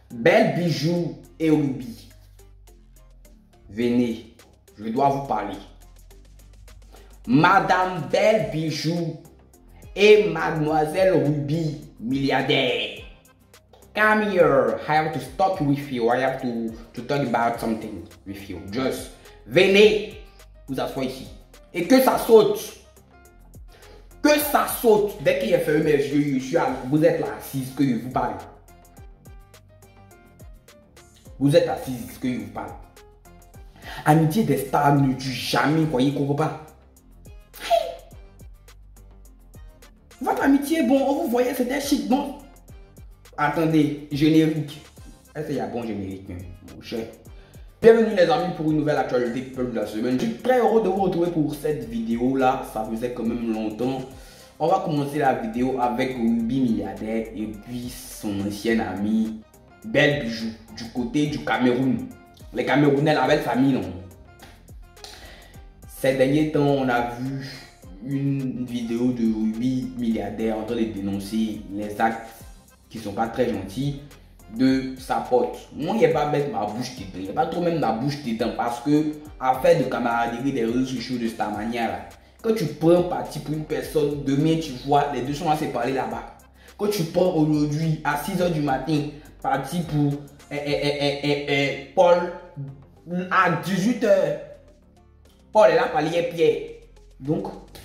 Belle Bijou et Ruby, venez, je dois vous parler. Madame Belle Bijou et Mademoiselle Ruby, milliardaire. Come here, I have to talk with you, I have to talk about something with you. Just, venez vous asseoir ici. Et que ça saute. Que ça saute. Dès qu'il a fermé mes yeux, vous êtes là assise que je vous parle. Vous êtes assise que je vous parle. Amitié des stars ne tue jamais, croyez qu'on ne pas. Votre amitié, bon, vous voyez, c'était chic, bon. Attendez, générique. Est-ce qu'il y a bon générique, mon cher? Bienvenue les amis pour une nouvelle actualité de la semaine. Je suis très heureux de vous retrouver pour cette vidéo là. Ça faisait quand même longtemps. On va commencer la vidéo avec Ruby milliardaire et puis son ancien ami Belle Bijou du côté du Cameroun. Les Camerounais, la belle famille, non? Ces derniers temps, on a vu une vidéo de Ruby milliardaire en train de dénoncer les actes qui sont pas très gentils de sa pote. Moi, il n'y a pas mettre ma bouche dedans. Il n'y a pas trop même ma bouche dedans parce que, affaire de camaraderie des réseaux sociaux de cette manière-là, quand tu prends parti pour une personne, demain tu vois, les deux sont assez parler là-bas. Quand tu prends aujourd'hui à 6 h du matin, parti pour Paul à 18 h, Paul est là par les pieds. Donc,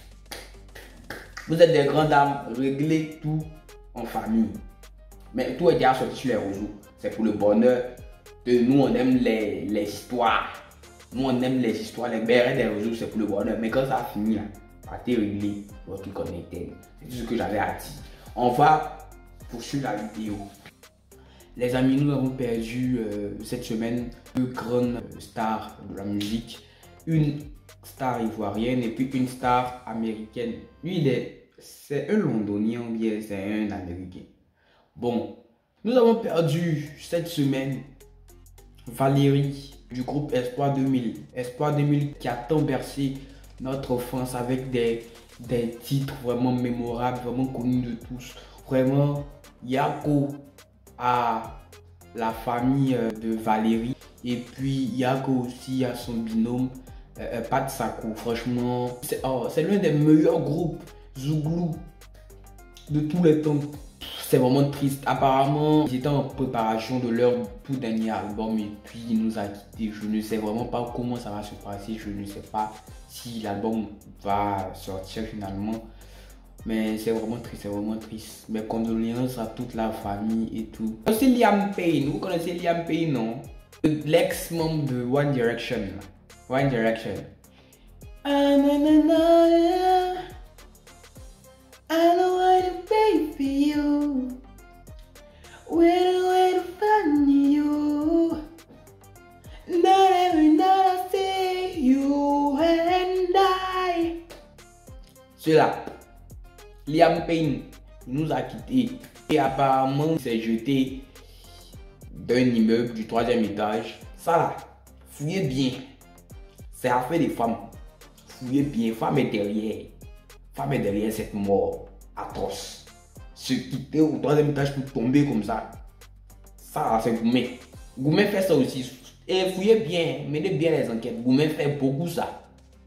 vous êtes des grandes dames, réglez tout en famille. Mais tout est déjà sorti sur les réseaux. C'est pour le bonheur de nous, on aime les histoires. Nous, on aime les histoires, les bérets des réseaux, c'est pour le bonheur. Mais quand ça finit, là, partez régler votre connecté. C'est tout ce que j'avais à dire. On va poursuivre la vidéo. Les amis, nous avons perdu cette semaine deux grandes stars de la musique. Une star ivoirienne et puis une star américaine. Lui, c'est un Londonien ou bien c'est un Américain. Bon, nous avons perdu cette semaine Valérie du groupe Espoir 2000. Espoir 2000 qui a tant bercé notre enfance avec des titres vraiment mémorables, vraiment connus de tous. Vraiment, Yako à la famille de Valérie et puis Yako aussi à son binôme Pat Sako. Franchement, c'est l'un des meilleurs groupes Zouglou de tous les temps. C'est vraiment triste. Apparemment, ils étaient en préparation de leur tout dernier album et puis il nous a quittés. Je ne sais vraiment pas comment ça va se passer. Je ne sais pas si l'album va sortir finalement. Mais c'est vraiment triste, c'est vraiment triste. Mes condoléances à toute la famille et tout. C'est Liam Payne. Vous connaissez Liam Payne, non? L'ex-membre de One Direction. One Direction. I don't wanna pay for you. Where to find you? Not every night I see you and I. Celui-là, Liam Payne, il nous a quittés. Et apparemment, il s'est jeté d'un immeuble du 3e étage. Ça là, fouillez bien. C'est affaire des femmes. Fouillez bien, femme est derrière. Femme est derrière cette mort atroce. Se quitter au 3e étage pour tomber comme ça. Ça, c'est Goumet. Goumet fait ça aussi. Et fouillez bien, menez bien les enquêtes. Goumet fait beaucoup ça.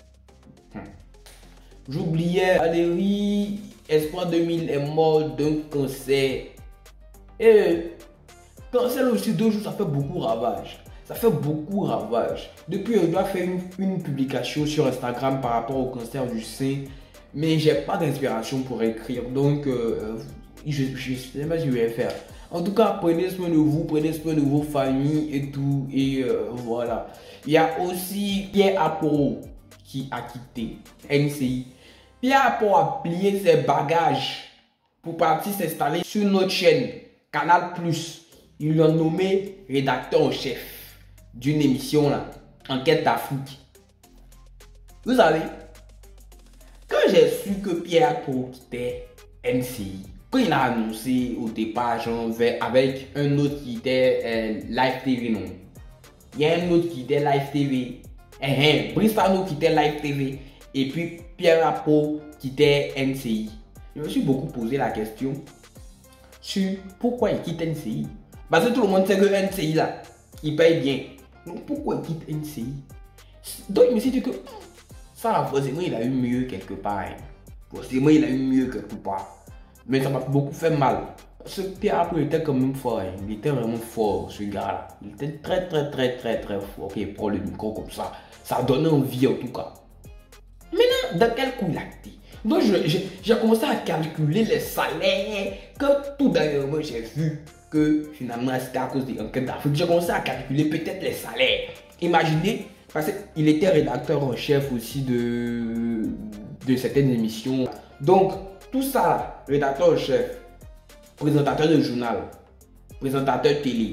J'oubliais, Valérie, Espoir 2000 est mort d'un cancer. Et cancer aussi 2 jours, ça fait beaucoup ravage. Ça fait beaucoup ravage. Depuis, je dois faire une publication sur Instagram par rapport au cancer du sein. Mais j'ai pas d'inspiration pour écrire, donc je sais pas ce que je vais faire. En tout cas, prenez soin de vous, prenez soin de vos familles et tout, et voilà. Il y a aussi Pierre Aporo qui a quitté NCI. Pierre Aporo a plié ses bagages pour partir s'installer sur notre chaîne Canal+. Ils l'ont nommé rédacteur en chef d'une émission là, Enquête d'Afrique. Vous savez, quand j'ai su que Pierre Aporo quittait NCI, quand il a annoncé au départ, genre, avec un autre qui était Live TV, non? Il y a un autre qui était Live TV. Bristano qui était Live TV. Et puis Pierre Aporo qui était NCI. Je me suis beaucoup posé la question sur pourquoi il quitte NCI. Parce que tout le monde sait que NCI là, il paye bien. Donc pourquoi il quitte NCI? Donc je me suis dit que ça, forcément, il a eu mieux quelque part. Hein. Forcément, il a eu mieux quelque part. Mais ça m'a beaucoup fait mal. Ce Pierre Pro était quand même fort. Hein. Il était vraiment fort, ce gars-là. Il était très fort. Ok, il prend le micro comme ça. Ça donnait envie en tout cas. Maintenant, dans quel coup il a été? Donc, j'ai commencé à calculer les salaires. Que tout dernièrement, j'ai vu que finalement, c'était à cause des enquêtes d'Afrique. J'ai commencé à calculer peut-être les salaires. Imaginez, parce qu'il était rédacteur en chef aussi de certaines émissions. Donc, tout ça, rédacteur en chef, présentateur de journal, présentateur télé,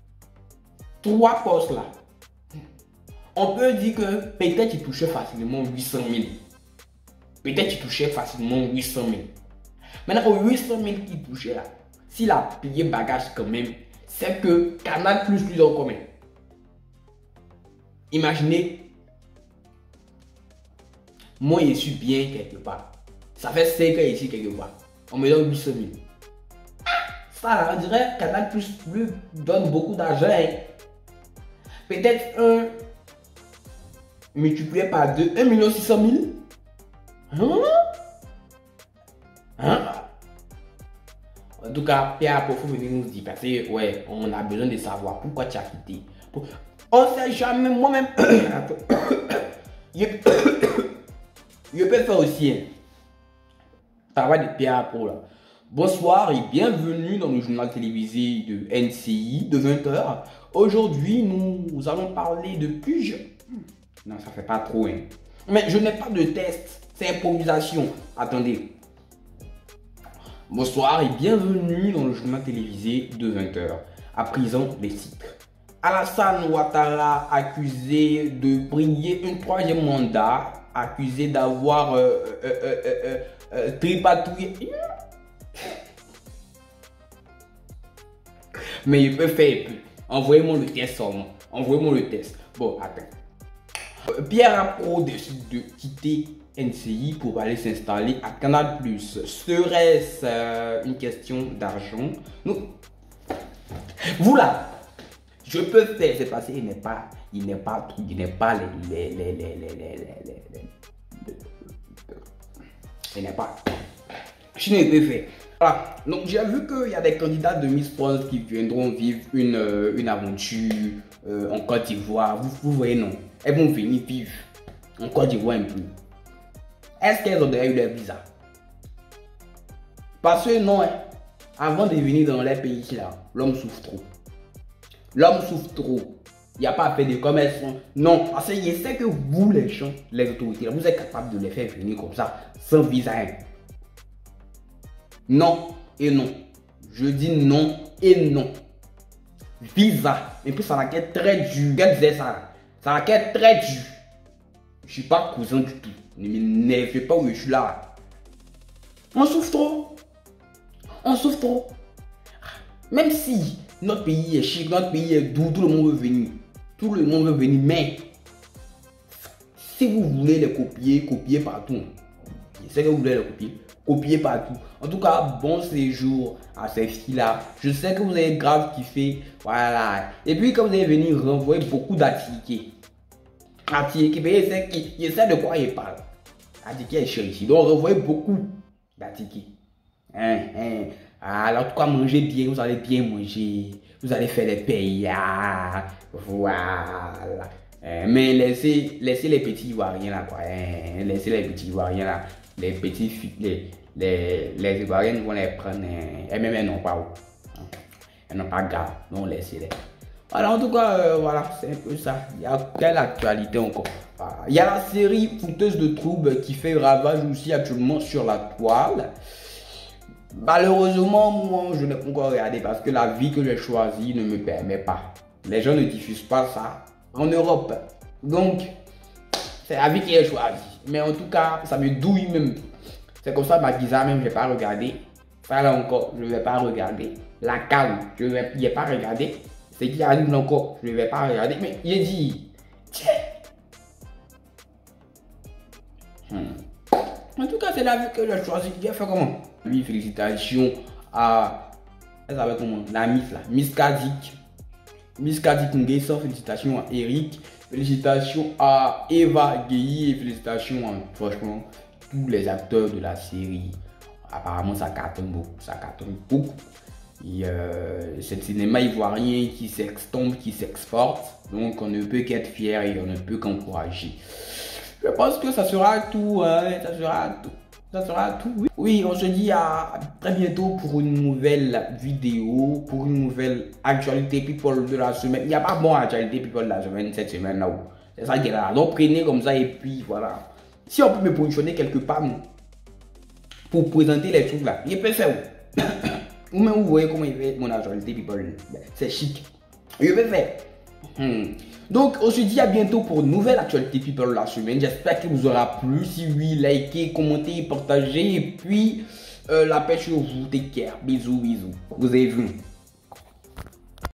3 postes là, on peut dire que peut-être il touchait facilement 800 000. Peut-être il touchait facilement 800 000. Maintenant, aux 800 000 qu'il touchait là, s'il a payé bagage quand même, c'est que Canal plus lui en commun. Imaginez, moi je suis bien quelque part. Ça fait 5 ans ici quelque part. On me donne 800 000. Ça, on dirait Canal plus lui donne beaucoup d'argent. Hein. Peut-être un multiplié par 2, 1 600 000. Hein? Hein? En tout cas, Pierre, il faut venir nous dire parce que ouais, on a besoin de savoir pourquoi tu as quitté. On ne sait jamais, moi-même. Je peux faire aussi un travail de Pierre Pro là. Bonsoir et bienvenue dans le journal télévisé de NCI de 20h. Aujourd'hui, nous allons parler de Puge. Non, ça fait pas trop. Hein. Mais je n'ai pas de test, c'est improvisation. Attendez. Bonsoir et bienvenue dans le journal télévisé de 20h. À présent, les titres. Alassane Ouattara accusé de briller un 3e mandat, accusé d'avoir tripatouillé. Mais il peut faire plus. Envoyez-moi le test seulement. Envoyez-moi le test. Bon, attends. Pierre Pro décide de quitter NCI pour aller s'installer à Canal+. Serait-ce une question d'argent? Vous là, je peux faire, c'est parce qu'il n'est pas je ne peux faire. Voilà, donc j'ai vu qu'il y a des candidats de Miss France qui viendront vivre une aventure en Côte d'Ivoire. Vous voyez, non? Elles vont venir vivre en Côte d'Ivoire un peu. Est-ce qu'elles ont déjà eu leur visa? Parce que non, hein, avant de venir dans les pays là, l'homme souffre trop. L'homme souffre trop. Il n'y a pas à faire de commerce. Non, parce que je sais que vous, les gens, les autorités, vous êtes capables de les faire venir comme ça, sans visa. Non et non. Je dis non et non. Visa. Et puis ça va être très dur. Qu'est-ce que c'est ça? Ça va être très dur. Je ne suis pas cousin du tout. Ne m'énervez pas où je suis là. On souffre trop. On souffre trop. Même si notre pays est chic, notre pays est doux, tout le monde veut venir. Tout le monde veut venir, mais si vous voulez les copier, copiez partout. Je sais que vous voulez les copier, copiez partout. En tout cas, bon séjour à ces filles-là. Je sais que vous avez grave kiffé. Voilà. Et puis, quand vous allez venir renvoyer beaucoup d'attiqués. Attiqués, il sait de quoi il parle. Attiqués est cher ici. Donc, renvoyez beaucoup d'attiqués. Alors, en tout cas, mangez bien, vous allez bien manger, vous allez faire les payas, voilà. Mais laissez les petits Ivoiriens là, quoi. Laissez les petits Ivoiriens là, les petits les Ivoiriens vont les prendre, elles-mêmes elles n'ont pas où. Elles n'ont pas garde, donc laissez-les. Voilà, en tout cas, voilà, c'est un peu ça. Il y a quelle actualité encore? Voilà. Il y a la série Fouteuse de troubles qui fait ravage aussi actuellement sur la toile. Malheureusement, moi, je n'ai pas encore regardé parce que la vie que j'ai choisie ne me permet pas. Les gens ne diffusent pas ça en Europe. Donc, c'est la vie que j'ai choisie. Mais en tout cas, ça me douille même. C'est comme ça, ma Giza même, je ne vais pas regarder. Ça là encore, je ne vais pas regarder. La Cam, je ne vais pas regarder. Ce qui arrive encore, je ne vais pas regarder. Mais il dit, tiens. En tout cas, c'est la vie que j'ai choisie. J'ai fait comment? Oui, félicitations à Elle s'appelle comment? La Miss là. Miss Kadik. Miss Kadik Nguessa, félicitations à Eric. Félicitations à Eva Gueye et félicitations à, franchement, tous les acteurs de la série. Apparemment, ça cartonne beaucoup. Ça cartonne beaucoup. Et c'est le cinéma ivoirien qui s'extombe, qui s'exporte. Donc, on ne peut qu'être fier et on ne peut qu'encourager. Je pense que ça sera tout. Ça sera tout. Ça sera tout. Oui. Oui, on se dit à très bientôt pour une nouvelle vidéo, pour une nouvelle actualité people de la semaine. Il n'y a pas bon actualité people de la semaine cette semaine là. C'est ça qui est là. Donc prenez comme ça et puis voilà. Si on peut me positionner quelque part pour présenter les trucs là, je peux faire. Ou même vous voyez comment il fait mon actualité people. C'est chic. Je peux faire. Donc, on se dit à bientôt pour une nouvelle actualité people de la semaine. J'espère qu'il vous aura plu. Si oui, likez, commentez, partagez. Et puis, la paix sur vous. Take care. Bisous, bisous. Vous avez vu.